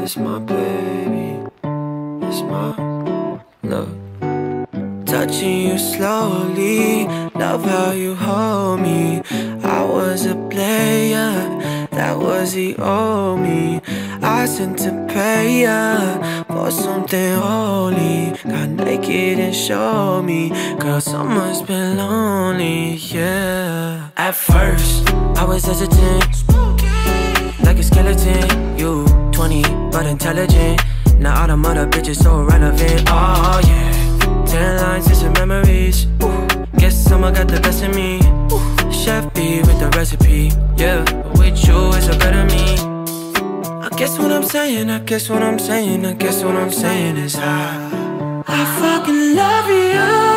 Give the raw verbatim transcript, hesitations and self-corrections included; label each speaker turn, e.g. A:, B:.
A: It's my baby, it's my love. Touching you slowly, love how you hold me. I was a player, that was the old me. I sent to pay ya for something holy. Got naked and showed me, girl, summer's been lonely, yeah. At first, I was hesitant, like a skeleton. You twenty, but intelligent. Now all them other bitches so irrelevant, oh yeah. Ten lines and some memories. Ooh. Guess someone got the best of me. Ooh. Chef B with the recipe. Yeah, but with you it's so good to me. I guess what I'm saying, I guess what I'm saying, I guess what I'm saying is I I fucking love you.